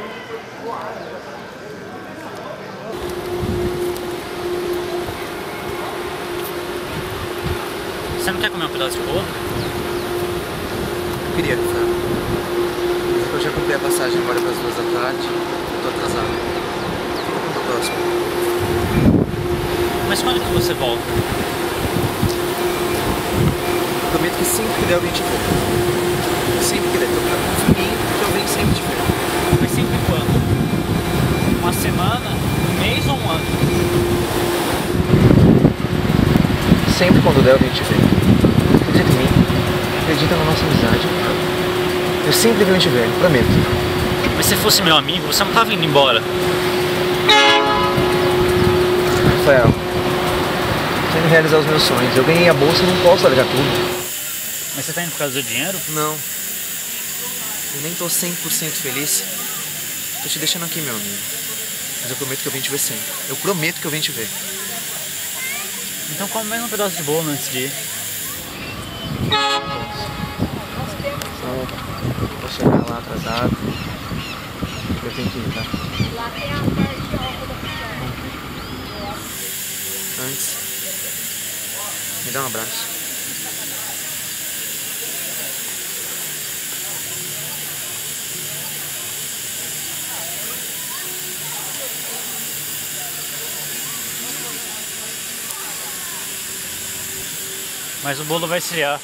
Você não quer comer um pedaço de bolo? Eu queria, Rafael. Eu já comprei a passagem agora para as 2 da tarde. Eu tô atrasado. Fica pro próximo. Mas quando que você volta? Prometo que sempre que der eu venho te ver. Sempre que der. Então, confia em mim que eu venho sempre te ver. Mas sempre quando? Uma semana? Um mês ou um ano? Sempre quando der eu venho te ver. Acredita em mim. Acredita na nossa amizade. Eu sempre venho te ver, prometo. Mas se fosse meu amigo, você não tava indo embora. Rafael, tô indo realizar os meus sonhos. Eu ganhei a bolsa e não posso largar tudo. Mas você tá indo por causa do dinheiro? Não. Eu nem tô 100% feliz. Tô te deixando aqui, meu amigo. Mas eu prometo que eu venho te ver sempre. Eu prometo que eu venho te ver. Então come mais um pedaço de bolo antes de ir. Vou chegar lá atrasado. Eu tenho que ir, tá? Antes, me dá um abraço. Mas o bolo vai esfriar.